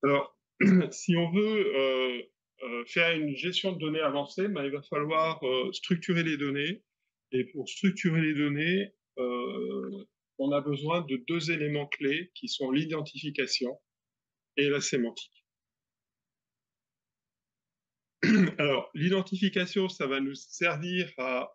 Alors, si on veut faire une gestion de données avancée, ben, il va falloir structurer les données. Et pour structurer les données, on a besoin de deux éléments clés qui sont l'identification et la sémantique. Alors, l'identification, ça va nous servir à,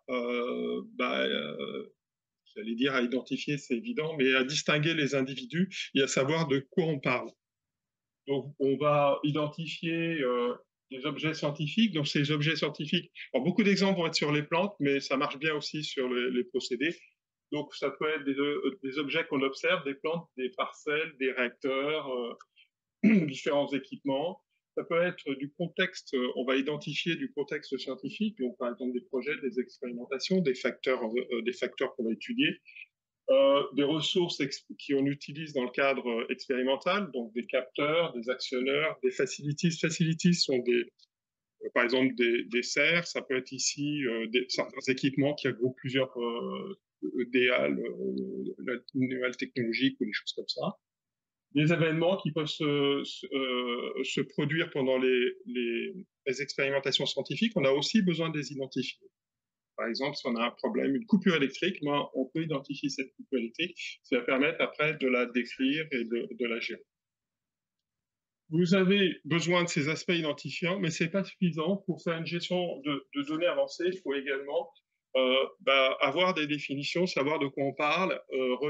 j'allais dire à identifier, c'est évident, mais à distinguer les individus et à savoir de quoi on parle. Donc, on va identifier des objets scientifiques. Donc, ces objets scientifiques, alors beaucoup d'exemples vont être sur les plantes, mais ça marche bien aussi sur les procédés. Donc, ça peut être des objets qu'on observe, des plantes, des parcelles, des réacteurs, différents équipements. Ça peut être du contexte, on va identifier du contexte scientifique, donc par exemple des projets, des expérimentations, des facteurs qu'on va étudier, des ressources qu'on utilise dans le cadre expérimental, donc des capteurs, des actionneurs, des facilities. Facilities sont par exemple des serres, ça peut être ici certains équipements qui regroupent plusieurs EDAL, nouvelles technologiques ou des choses comme ça. Des événements qui peuvent se produire pendant les expérimentations scientifiques, on a aussi besoin de les identifier. Par exemple, si on a un problème, une coupure électrique, on peut identifier cette coupure électrique. Ça va permettre après de la décrire et de la gérer. Vous avez besoin de ces aspects identifiants, mais ce n'est pas suffisant. Pour faire une gestion de données avancée, il faut également avoir des définitions, savoir de quoi on parle,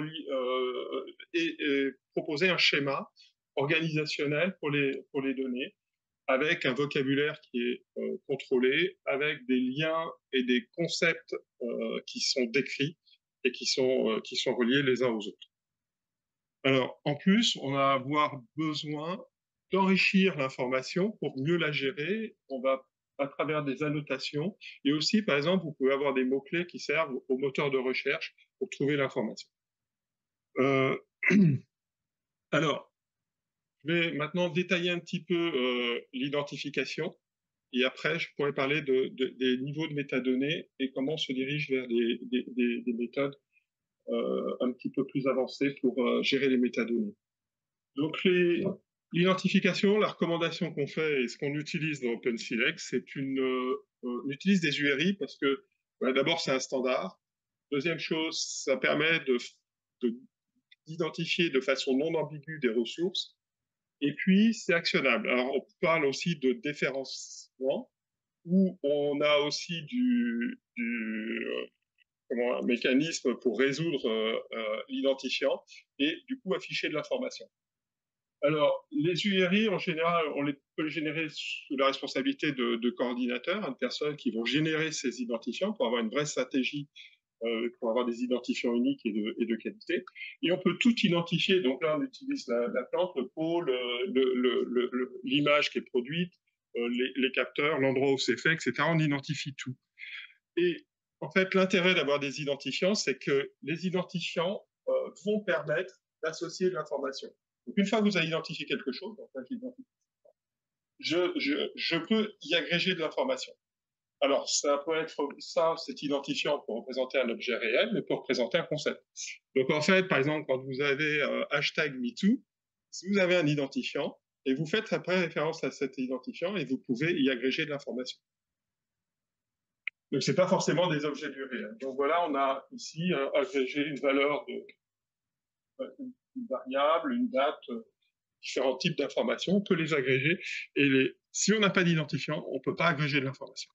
et proposer un schéma organisationnel pour les données, avec un vocabulaire qui est contrôlé, avec des liens et des concepts qui sont décrits et qui sont reliés les uns aux autres. Alors, en plus, on va avoir besoin d'enrichir l'information pour mieux la gérer. On va à travers des annotations. Et aussi, par exemple, vous pouvez avoir des mots-clés qui servent au moteur de recherche pour trouver l'information. Euh, alors, je vais maintenant détailler un petit peu l'identification. Et après, je pourrais parler des niveaux de métadonnées et comment on se dirige vers des méthodes un petit peu plus avancées pour gérer les métadonnées. Donc, l'identification, la recommandation qu'on fait et ce qu'on utilise dans OpenSilex, c'est on utilise des URI parce que, d'abord, c'est un standard. Deuxième chose, ça permet d'identifier de façon non ambiguë des ressources. Et puis, c'est actionnable. Alors, on parle aussi de déférencement, où on a aussi un mécanisme pour résoudre l'identifiant et du coup afficher de l'information. Alors, les URI, en général, peut les générer sous la responsabilité de coordinateurs, de personnes qui vont générer ces identifiants pour avoir une vraie stratégie, pour avoir des identifiants uniques et de qualité. Et on peut tout identifier. Donc là, on utilise la plante, le pôle, l'image qui est produite, les capteurs, l'endroit où c'est fait, etc. On identifie tout. Et en fait, l'intérêt d'avoir des identifiants, c'est que les identifiants vont permettre d'associer de l'information. Donc, une fois que vous avez identifié quelque chose, je peux y agréger de l'information. Alors, ça peut être ça, cet identifiant pour représenter un objet réel, mais pour représenter un concept. Donc, en fait, par exemple, quand vous avez #MeToo, si vous avez un identifiant, et vous faites après référence à cet identifiant, et vous pouvez y agréger de l'information. Donc, ce n'est pas forcément des objets du réel. Donc, voilà, on a ici agrégé une valeur une variable, une date, différents types d'informations. On peut les agréger. Et si on n'a pas d'identifiant, on ne peut pas agréger de l'information.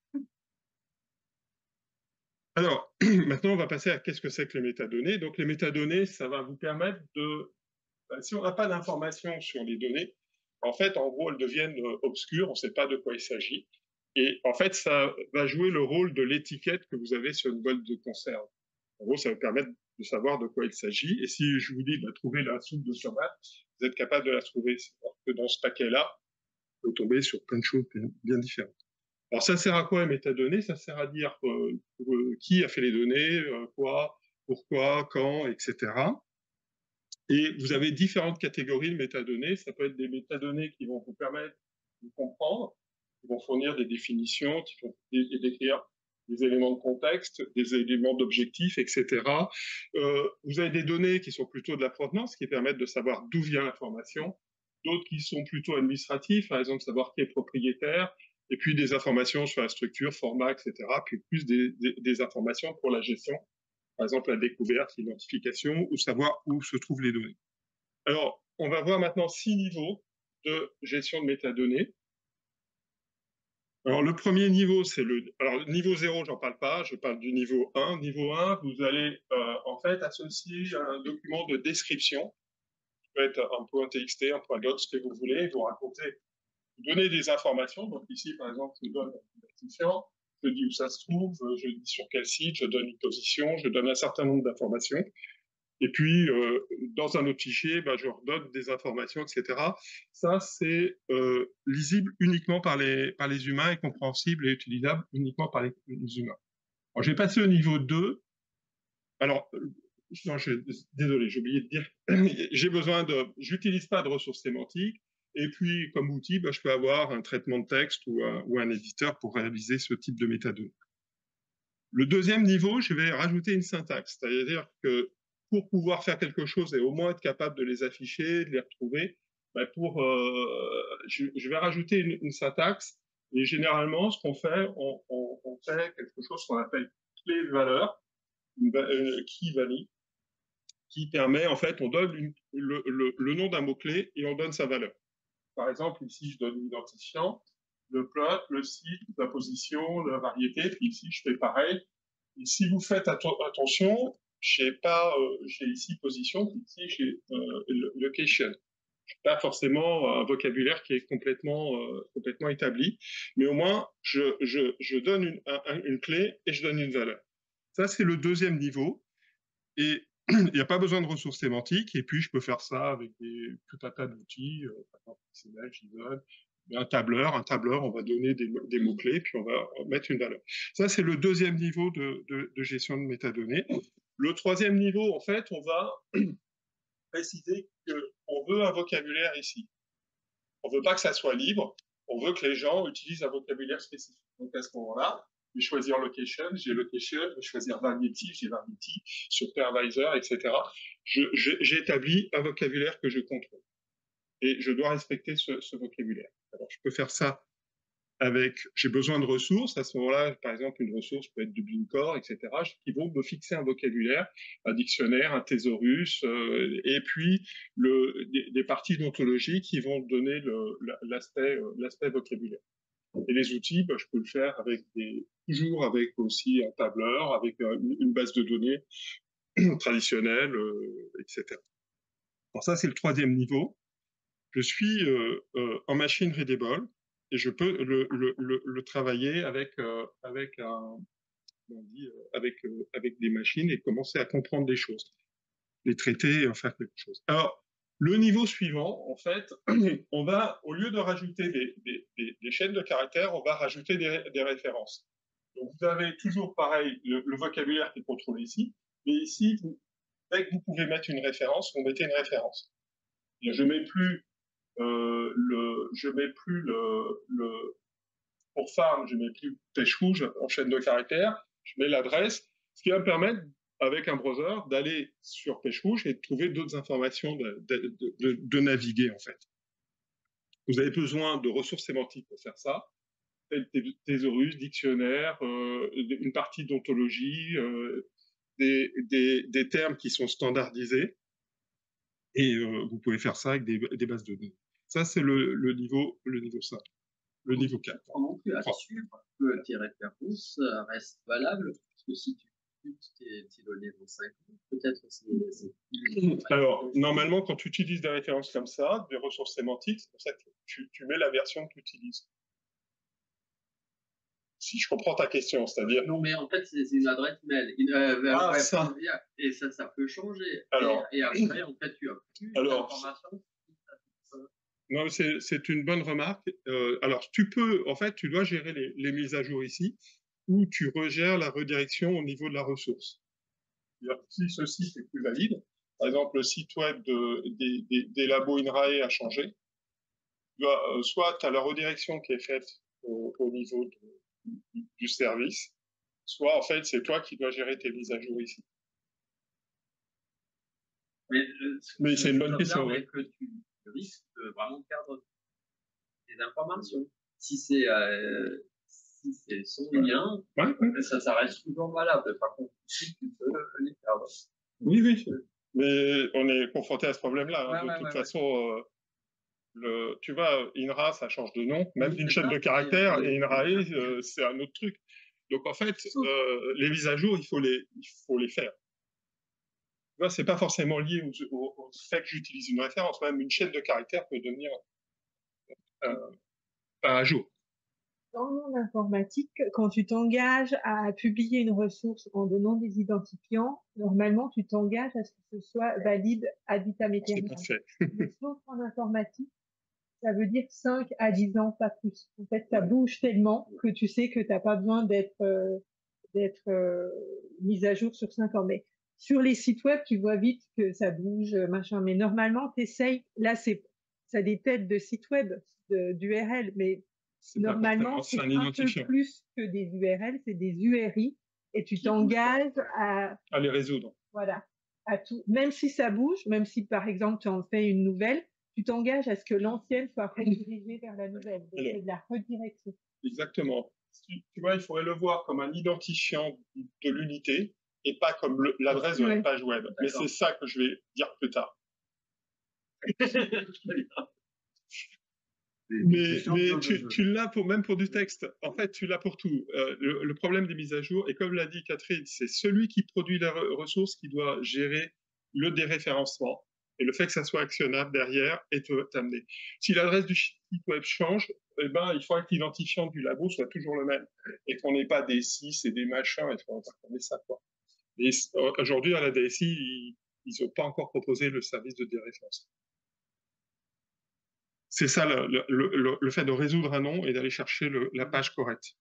Alors, maintenant, on va passer à qu'est-ce que c'est que les métadonnées. Donc, les métadonnées, ça va vous permettre si on n'a pas d'informations sur les données, en fait, en gros, elles deviennent obscures, on ne sait pas de quoi il s'agit. Et en fait, ça va jouer le rôle de l'étiquette que vous avez sur une boîte de conserve. En gros, ça va permettre de savoir de quoi il s'agit. Et si je vous dis de trouver la soupe de tomate, vous êtes capable de la trouver. Alors que dans ce paquet-là, vous pouvez tomber sur plein de choses bien différentes. Alors, ça sert à quoi les métadonnées? Ça sert à dire qui a fait les données, quoi, pourquoi, quand, etc. Et vous avez différentes catégories de métadonnées. Ça peut être des métadonnées qui vont vous permettre de comprendre, qui vont fournir des définitions, qui vont décrire des éléments de contexte, des éléments d'objectifs, etc. Vous avez des données qui sont plutôt de la provenance, qui permettent de savoir d'où vient l'information. d'autres qui sont plutôt administratifs, par exemple savoir qui est propriétaire, et puis des informations sur la structure, format, etc., puis plus des informations pour la gestion, par exemple la découverte, l'identification, ou savoir où se trouvent les données. Alors, on va voir maintenant 6 niveaux de gestion de métadonnées. Alors, le premier niveau, c'est le... Alors, niveau 0, j'en parle pas, je parle du niveau 1. Niveau 1, vous allez en fait associer un document de description, qui peut être un point .txt, un point .doc, ce que vous voulez, vous racontez, vous donnez des informations. Donc ici, par exemple, je donne l'identifiant, je dis où ça se trouve, je dis sur quel site, je donne une position, je donne un certain nombre d'informations. Et puis, dans un autre fichier, je redonne des informations, etc. Ça, c'est lisible uniquement par les humains et compréhensible et utilisable uniquement par les humains. Alors, j'ai passé au niveau 2. Alors, non, désolé, j'ai oublié de dire, j'utilise pas de ressources sémantiques. Et puis, comme outil, je peux avoir un traitement de texte ou un éditeur pour réaliser ce type de métadonnées. Le deuxième niveau, je vais rajouter une syntaxe, c'est-à-dire que pour pouvoir faire quelque chose et au moins être capable de les afficher, de les retrouver, je vais rajouter une syntaxe. Et généralement, ce qu'on fait, on fait quelque chose qu'on appelle clé de valeur, une key value, qui permet, en fait, on donne le nom d'un mot-clé et on donne sa valeur. Par exemple, ici, je donne l'identifiant, le plot, le site, la position, la variété, puis ici, je fais pareil. Et si vous faites attention, j'ai ici position, puis ici, j'ai location. Je n'ai pas forcément un vocabulaire qui est complètement établi, mais au moins, je donne une clé et je donne une valeur. Ça, c'est le deuxième niveau. Et il n'y a pas besoin de ressources sémantiques, et puis je peux faire ça avec tout un tas d'outils, par exemple XML, JSON, un tableur, on va donner des mots-clés, puis on va mettre une valeur. Ça, c'est le deuxième niveau de gestion de métadonnées. Le troisième niveau, en fait, on va préciser qu'on veut un vocabulaire ici. On ne veut pas que ça soit libre, on veut que les gens utilisent un vocabulaire spécifique. Donc à ce moment-là, je vais choisir location, j'ai location, je vais choisir variety, j'ai variety, supervisor, etc. J'ai établi un vocabulaire que je contrôle. Et je dois respecter ce vocabulaire. Alors, je peux faire ça j'ai besoin de ressources. À ce moment-là, par exemple, une ressource peut être du Core, etc., qui vont me fixer un vocabulaire, un dictionnaire, un thésaurus, et puis des parties d'ontologie qui vont donner l'aspect vocabulaire. Et les outils, je peux le faire toujours avec aussi un tableur, avec une base de données traditionnelle, etc. Alors ça, c'est le troisième niveau. Je suis en machine readable et je peux le travailler avec des machines et commencer à comprendre des choses, les traiter et en faire quelque chose. Alors, le niveau suivant, en fait, on va, au lieu de rajouter des chaînes de caractères, on va rajouter des références. Donc, vous avez toujours pareil le vocabulaire qui est contrôlé ici, mais ici, dès que vous pouvez mettre une référence, vous mettez une référence. Je mets plus pour farm, je mets plus pêche rouge en chaîne de caractères, je mets l'adresse, ce qui va me permettre, avec un browser, d'aller sur pêche rouge et de trouver d'autres informations, de naviguer, en fait. Vous avez besoin de ressources sémantiques pour faire ça, thésaurus, dictionnaire, une partie d'ontologie, des termes qui sont standardisés, et vous pouvez faire ça avec des bases de données. Ça, c'est le niveau 5. Le niveau 4. Non plus à suivre que tes références restent valables, parce que si tu tes données dans 5 ans, peut-être c'est Alors, normalement, quand tu utilises des références comme ça, des ressources sémantiques, c'est pour ça que tu mets la version que tu utilises. Si je comprends ta question, c'est-à-dire... Non, mais en fait, c'est une adresse mail. Ça. Et ça peut changer. Alors, et après, en fait, tu as plus d'informations. Non, c'est une bonne remarque. Alors, tu dois gérer les mises à jour ici, ou tu regères la redirection au niveau de la ressource. Si ce site est plus valide, par exemple, le site web des labos INRAE a changé, soit tu as la redirection qui est faite au niveau du service, soit en fait, c'est toi qui dois gérer tes mises à jour ici. Mais c'est une bonne question. Que le risque de vraiment perdre des informations. Si c'est son lien, ça reste toujours valable. Par contre, ici, tu peux les perdre. Oui, oui. Mais on est confronté à ce problème-là. Hein. De toute façon, tu vois, INRA, ça change de nom, même d'une chaîne de caractères, et INRAE, c'est un autre truc. Donc en fait, les mises à jour, il faut les faire. Ce n'est pas forcément lié au fait que j'utilise une référence. Même une chaîne de caractères peut devenir pas à jour. Dans le monde informatique, quand tu t'engages à publier une ressource en donnant des identifiants, normalement, tu t'engages à ce que ce soit valide ad vitam aeternam. C'est parfait. Mais sauf en informatique, ça veut dire 5 à 10 ans, pas plus. En fait, ça bouge tellement que tu sais que tu n'as pas besoin d'être mise à jour sur 5 ans. Mais sur les sites web, tu vois vite que ça bouge, machin. Mais normalement, tu essayes, là, ça des têtes de sites web, d'URL, mais normalement, c'est un peu plus que des URL, c'est des URI, et tu t'engages à les résoudre. Voilà, à tout. Même si ça bouge, même si par exemple tu en fais une nouvelle, tu t'engages à ce que l'ancienne soit redirigée vers la nouvelle. C'est de la redirection. Exactement. Tu vois, il faudrait le voir comme un identifiant de l'unité et pas comme l'adresse de la page web. Mais c'est ça que je vais dire plus tard. Mais tu l'as même pour du texte. En fait, tu l'as pour tout. Le problème des mises à jour, et comme l'a dit Catherine, c'est celui qui produit la ressource qui doit gérer le déréférencement. Et le fait que ça soit actionnable derrière et t'amener. Si l'adresse du site web change, eh ben, il faudrait que l'identifiant du labo soit toujours le même. Et qu'on n'ait pas des 6 et des machins, il faudrait pas qu'on ait ça, quoi. Et aujourd'hui, à la DSI, ils n'ont pas encore proposé le service de déréférencement. C'est ça le fait de résoudre un nom et d'aller chercher la page correcte.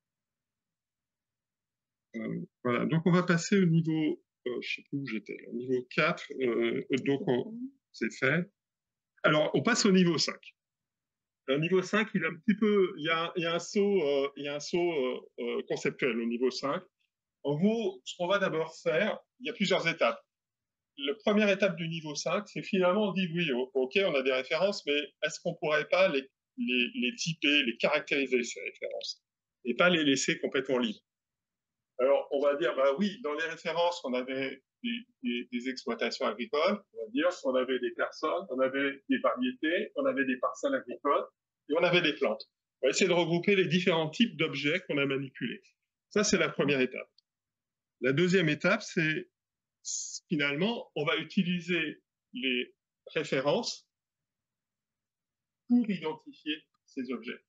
Voilà, donc on va passer au niveau, je ne sais plus où j'étais, au niveau 4, donc c'est fait. Alors, on passe au niveau 5. Le niveau 5, il y a un saut conceptuel au niveau 5. En gros, ce qu'on va d'abord faire, il y a plusieurs étapes. La première étape du niveau 5, c'est finalement on dit oui, ok, on a des références, mais est-ce qu'on ne pourrait pas les typer, les caractériser, ces références, et pas les laisser complètement libres? Alors, on va dire, bah oui, dans les références, on avait des exploitations agricoles, on va dire, on avait des personnes, on avait des variétés, on avait des parcelles agricoles, et on avait des plantes. On va essayer de regrouper les différents types d'objets qu'on a manipulés. Ça, c'est la première étape. La deuxième étape, c'est finalement, on va utiliser les références pour identifier ces objets.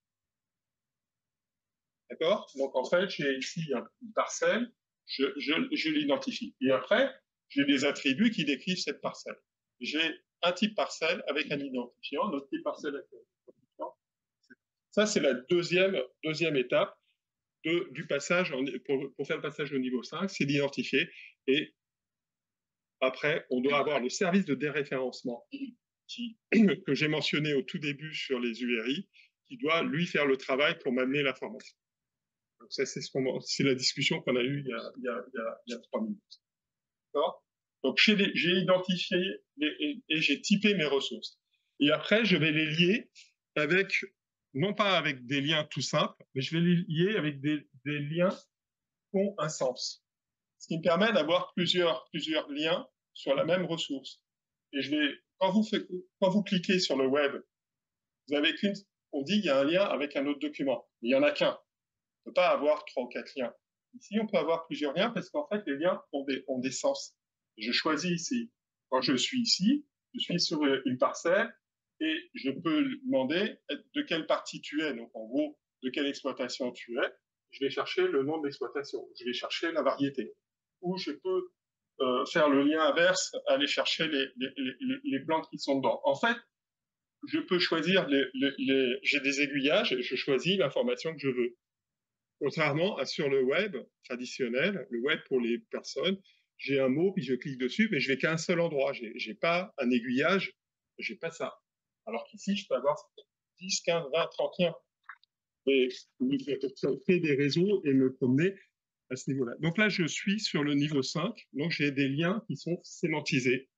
D'accord? Donc, en fait, j'ai ici une parcelle, je l'identifie. Et après, j'ai des attributs qui décrivent cette parcelle. J'ai un type parcelle avec un identifiant, un autre type parcelle avec un identifiant. Ça, c'est la deuxième étape du passage, pour faire le passage au niveau 5, c'est d'identifier. Et après, on doit avoir le service de déréférencement que j'ai mentionné au tout début sur les URI, qui doit, lui, faire le travail pour m'amener l'information. Donc ça, c'est la discussion qu'on a eue il y a 3 minutes. D'accord? Donc j'ai identifié et j'ai typé mes ressources. Et après, je vais les lier avec, non pas avec des liens tout simples, mais je vais les lier avec des liens qui ont un sens. Ce qui me permet d'avoir plusieurs liens sur la même ressource. Et quand vous cliquez sur le web, vous avez on dit qu'il y a un lien avec un autre document. Il n'y en a qu'un. On ne peut pas avoir 3 ou 4 liens. Ici, on peut avoir plusieurs liens parce qu'en fait, les liens ont des sens. Je choisis ici. Quand je suis ici, je suis sur une parcelle et je peux demander de quelle partie tu es. Donc, en gros, de quelle exploitation tu es. Je vais chercher le nom de l'exploitation. Je vais chercher la variété. Ou je peux faire le lien inverse, aller chercher les plantes qui sont dedans. En fait, je peux choisir j'ai des aiguillages et je choisis l'information que je veux. Contrairement à sur le web traditionnel, le web pour les personnes, j'ai un mot, puis je clique dessus, mais je vais qu'à un seul endroit. J'ai pas un aiguillage, j'ai pas ça. Alors qu'ici, je peux avoir 10, 15, 20, 30 liens. Et créer des réseaux et me promener à ce niveau-là. Donc là, je suis sur le niveau 5, donc j'ai des liens qui sont sémantisés.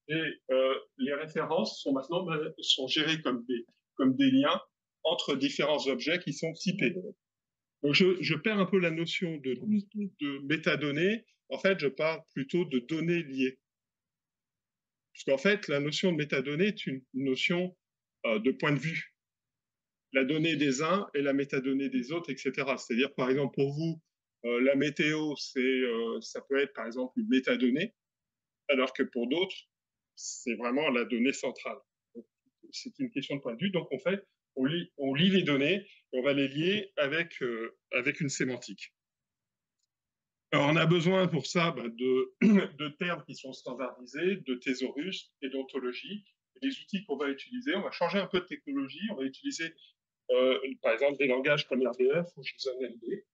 Et les références sont maintenant gérées comme des liens entre différents objets qui sont typés. Donc je perds un peu la notion de métadonnées. En fait, je parle plutôt de données liées. Puisqu'en fait, la notion de métadonnées est une notion de point de vue. La donnée des uns et la métadonnée des autres, etc. C'est-à-dire, par exemple, pour vous, la météo, ça peut être, par exemple, une métadonnée, alors que pour d'autres, c'est vraiment la donnée centrale. C'est une question de point de vue. Donc, en fait, on lit les données et on va les lier avec une sémantique. Alors, on a besoin pour ça de termes qui sont standardisés, de thésaurus et d'ontologie. Les outils qu'on va utiliser, on va changer un peu de technologie, on va utiliser par exemple des langages comme RDF ou JSON-LD.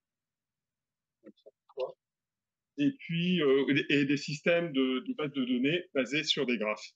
Et puis et des systèmes de base de données basés sur des graphes.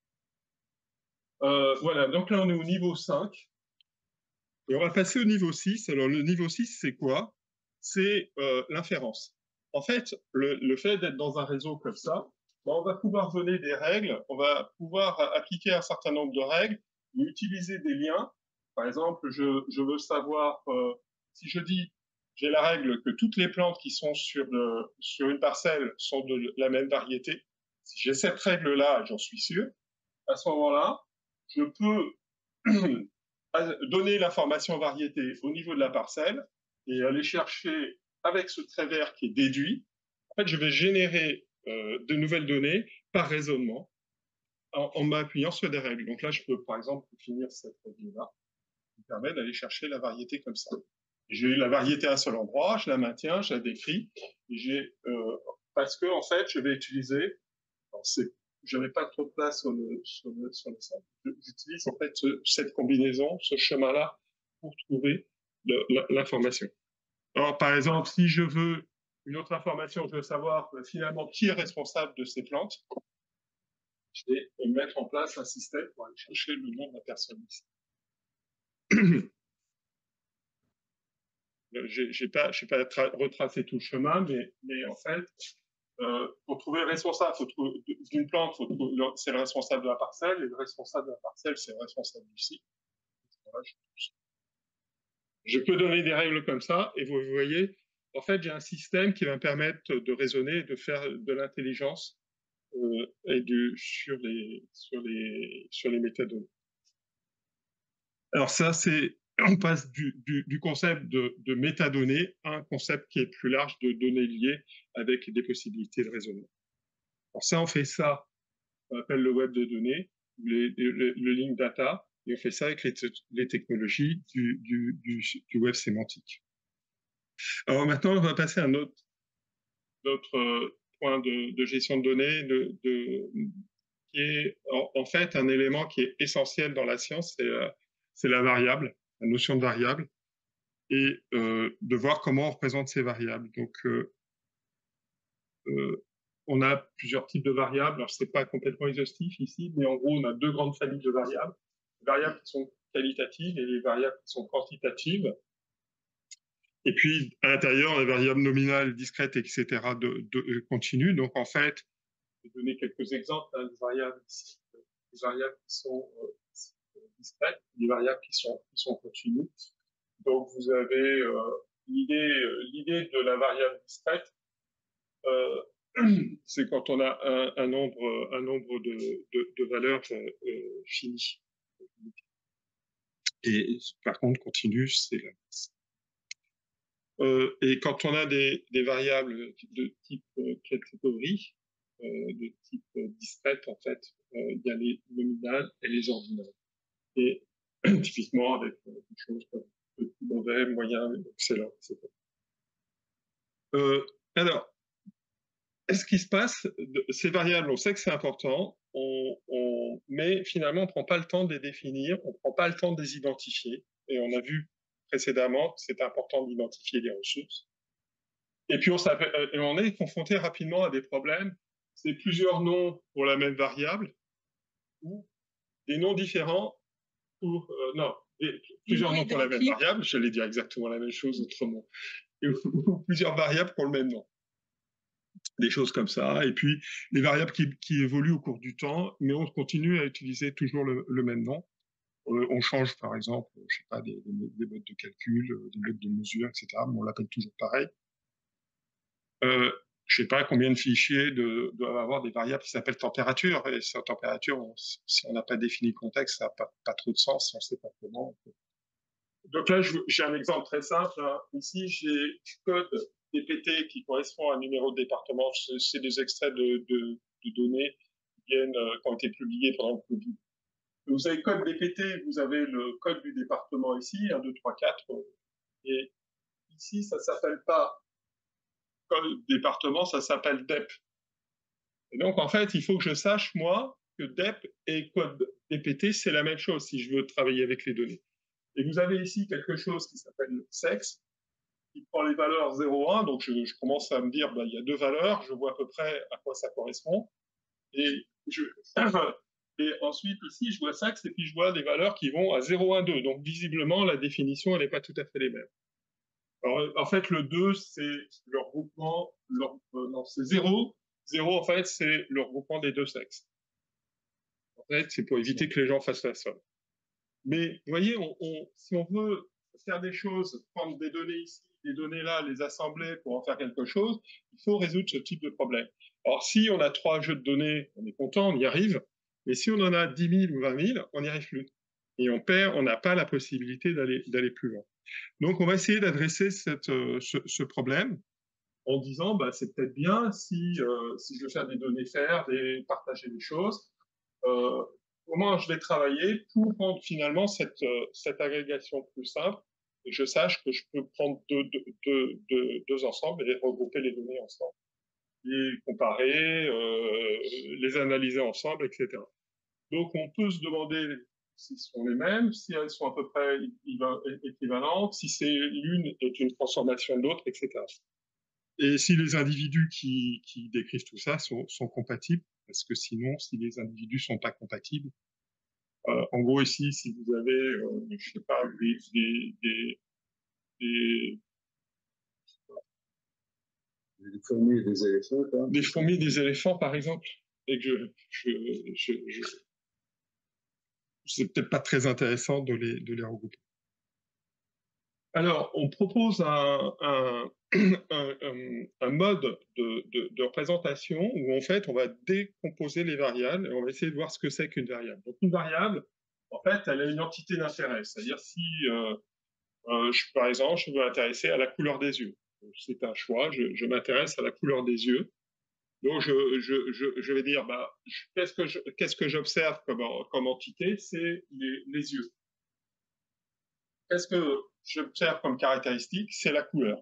Voilà, donc là on est au niveau 5. Et on va passer au niveau 6. Alors le niveau 6, c'est quoi? C'est l'inférence. En fait, le fait d'être dans un réseau comme ça, on va pouvoir donner des règles, on va pouvoir appliquer un certain nombre de règles, et utiliser des liens. Par exemple, je veux savoir, si je dis, j'ai la règle que toutes les plantes qui sont sur une parcelle sont de la même variété. Si j'ai cette règle-là, j'en suis sûr, à ce moment-là, je peux donner l'information variété au niveau de la parcelle et aller chercher avec ce trait vert qui est déduit. En fait, je vais générer de nouvelles données par raisonnement en m'appuyant sur des règles. Donc là, je peux par exemple finir cette règle-là qui permet d'aller chercher la variété comme ça. J'ai la variété à un seul endroit, je la maintiens, je la décris, parce que en fait, je vais utiliser, je n'avais pas trop de place sur le sol, j'utilise en fait cette combinaison, ce chemin-là, pour trouver l'information. Alors, par exemple, si je veux une autre information, je veux savoir finalement qui est responsable de ces plantes, je vais mettre en place un système pour aller chercher le nom de la personne ici. Je n'ai pas retracé tout le chemin, mais en fait, pour trouver le responsable d'une plante, c'est le responsable de la parcelle, et le responsable de la parcelle, c'est le responsable du site. Je peux donner des règles comme ça, et vous voyez, en fait, j'ai un système qui va me permettre de raisonner, de faire de l'intelligence sur les métadonnées. Alors ça, on passe du concept de métadonnées à un concept qui est plus large de données liées avec des possibilités de raisonnement. Alors ça, on fait ça, on appelle le web de données, le link data, et on fait ça avec les technologies du web sémantique. Alors maintenant, on va passer à un autre point de gestion de données, qui est en fait un élément qui est essentiel dans la science, c'est la variable, la notion de variable, et de voir comment on représente ces variables. Donc, on a plusieurs types de variables. Alors, ce n'est pas complètement exhaustif ici, mais en gros, on a deux grandes familles de variables. Les variables qui sont qualitatives et les variables qui sont quantitatives. Et puis, à l'intérieur, les variables nominales, discrètes, etc., continues. Donc, en fait, je vais donner quelques exemples des variables ici. Les variables qui sont discrètes, les variables qui sont continues. Donc, vous avez l'idée de la variable discrète, c'est quand on a un nombre de valeurs finies. Et par contre, continue, c'est la masse. Et quand on a des variables de type catégorie, de type discrète, en fait, il y a les nominales et les ordinales. Et typiquement avec des choses comme mauvais, moyen, excellent, etc. Alors, ce qui se passe, ces variables, on sait que c'est important, mais finalement, on ne prend pas le temps de les définir, on ne prend pas le temps de les identifier, et on a vu précédemment que c'est important d'identifier les ressources. Et puis, on est confronté rapidement à des problèmes, c'est plusieurs noms pour la même variable, ou des noms différents pour... plusieurs noms pour la même variable, j'allais dire exactement la même chose autrement, ou plusieurs variables pour le même nom. des choses comme ça. Et puis, les variables qui évoluent au cours du temps, mais on continue à utiliser toujours le même nom. On change, par exemple, je sais pas, des modes de calcul, des modes de mesure, etc., mais on l'appelle toujours pareil. Je sais pas combien de fichiers doivent avoir des variables qui s'appellent température, et cette température, si on n'a pas défini le contexte, ça n'a pas trop de sens, on ne sait pas comment. Donc là, j'ai un exemple très simple, hein. Ici, j'ai du code DPT qui correspond à un numéro de département. C'est des extraits de données qui ont été publiés pendant le Covid. Vous avez code DPT, vous avez le code du département ici, 1, 2, 3, 4. Et ici, ça ne s'appelle pas code département, ça s'appelle DEP. Et donc, en fait, il faut que je sache, moi, que DEP et code DPT, c'est la même chose si je veux travailler avec les données. Et vous avez ici quelque chose qui s'appelle sexe, qui prend les valeurs 0, 1. Donc, je commence à me dire, il y a 2 valeurs, je vois à peu près à quoi ça correspond. Et ensuite, ici, je vois sexe, et puis je vois des valeurs qui vont à 0, 1, 2. Donc, visiblement, la définition, elle n'est pas tout à fait les mêmes. Alors, en fait, le 2, c'est le regroupement, non, c'est 0. 0, en fait, c'est le regroupement des 2 sexes. En fait, c'est pour éviter que les gens fassent la somme. Mais vous voyez, si on veut faire des choses, prendre des données ici, des données là, les assembler pour en faire quelque chose, il faut résoudre ce type de problème. Alors, si on a 3 jeux de données, on est content, on y arrive. Mais si on en a 10 000 ou 20 000, on n'y arrive plus. Et on n'a pas la possibilité d'aller plus loin. Donc, on va essayer d'adresser ce problème en disant, c'est peut-être bien si je veux faire des données faire, partager des choses, comment je vais travailler pour rendre finalement cette agrégation plus simple et je sache que je peux prendre deux ensembles et regrouper les données ensemble, les comparer, les analyser ensemble, etc. Donc, on peut se demander si ce sont les mêmes, si elles sont à peu près équivalentes, si c'est l'une est une transformation de l'autre, etc. Et si les individus qui décrivent tout ça sont compatibles, parce que sinon, si les individus ne sont pas compatibles, en gros, ici, si vous avez, je sais pas, des fourmis et des éléphants, quoi. Des fourmis et des éléphants, par exemple, et que c'est peut-être pas très intéressant de les regrouper. Alors, on propose un mode de représentation où, en fait, on va décomposer les variables et on va essayer de voir ce que c'est qu'une variable. Donc, une variable, en fait, elle a une entité d'intérêt. C'est-à-dire si, par exemple, je veux m'intéresser à la couleur des yeux. C'est un choix, je m'intéresse à la couleur des yeux. Donc, je vais dire, qu'est-ce que j'observe comme entité? C'est les yeux. Qu'est-ce que j'observe comme caractéristique? C'est la couleur.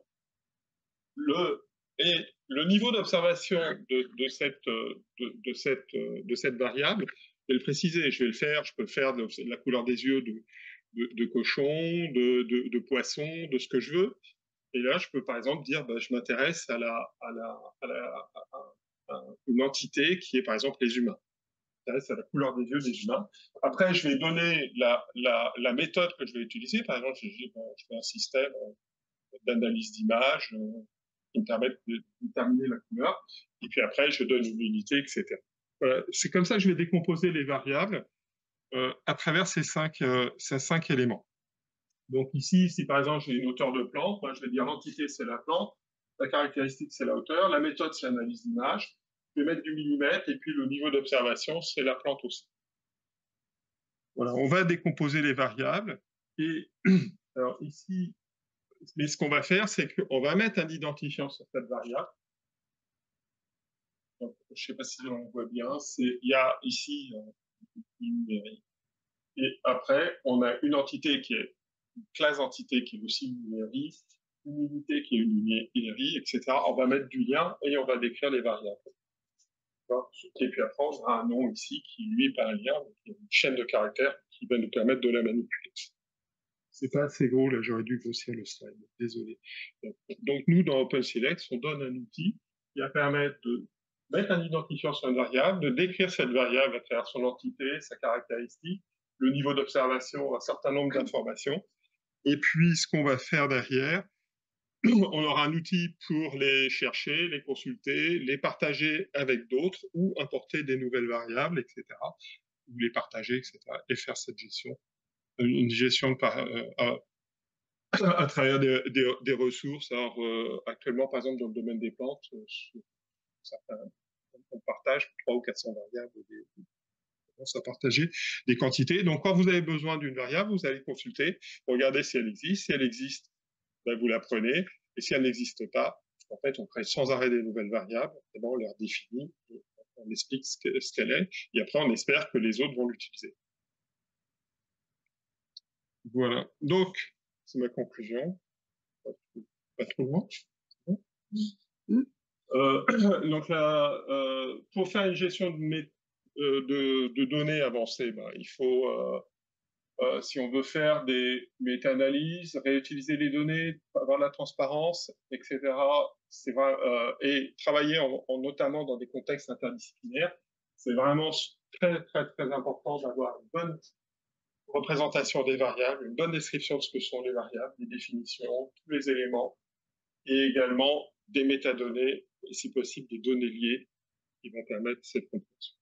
Et le niveau d'observation de cette variable, je vais le préciser, je peux le faire de la couleur des yeux de cochon, de poisson, de ce que je veux. Et là, je peux par exemple dire, je m'intéresse à une entité qui est par exemple les humains. Je m'intéresse à la couleur des yeux des humains. Après, je vais donner la méthode que je vais utiliser. Par exemple, je fais un système d'analyse d'image qui me permet de déterminer la couleur. Et puis après, je donne une unité, etc. Voilà. C'est comme ça que je vais décomposer les variables à travers ces cinq éléments. Donc ici, si par exemple j'ai une hauteur de plante, je vais dire l'entité c'est la plante, la caractéristique c'est la hauteur, la méthode c'est l'analyse d'image, je vais mettre du millimètre et puis le niveau d'observation c'est la plante aussi. Voilà, on va décomposer les variables et alors ici, mais ce qu'on va faire c'est qu'on va mettre un identifiant sur cette variable. Donc, je ne sais pas si on voit bien, il y a ici une numérique. Et après, on a une entité qui est une classe d'entité qui est aussi une numérique, une unité qui est une numérique, etc. On va mettre du lien et on va décrire les variables. Et puis après, on a un nom ici qui, lui, n'est pas un lien, donc il y a une chaîne de caractères qui va nous permettre de la manipuler. C'est pas assez gros, là, j'aurais dû grossir le slide, désolé. Donc, nous, dans OpenSelect, on donne un outil qui va permettre de mettre un identifiant sur une variable, de décrire cette variable à travers son entité, sa caractéristique, le niveau d'observation, un certain nombre d'informations. Et puis, ce qu'on va faire derrière, on aura un outil pour les chercher, les consulter, les partager avec d'autres ou importer des nouvelles variables, etc. Ou les partager, etc. Et faire cette gestion, une gestion à travers des ressources. Alors, actuellement, par exemple, dans le domaine des plantes, on partage 300 ou 400 variables, à partager des quantités. Donc, quand vous avez besoin d'une variable, vous allez consulter, regardez si elle existe. Si elle existe, ben, vous la prenez. Et si elle n'existe pas, en fait, on crée sans arrêt des nouvelles variables. Et ben, on les redéfinit, on explique ce qu'elle est. Et après, on espère que les autres vont l'utiliser. Voilà. Donc, c'est ma conclusion. Pas trop loin. Donc là, pour faire une gestion de données avancées, ben, il faut, si on veut faire des méta-analyses, réutiliser les données, avoir la transparence, etc., c'est vrai, et travailler notamment dans des contextes interdisciplinaires, c'est vraiment très, très, très important d'avoir une bonne représentation des variables, une bonne description de ce que sont les variables, les définitions, tous les éléments, et également des métadonnées, et si possible des données liées qui vont permettre cette compréhension.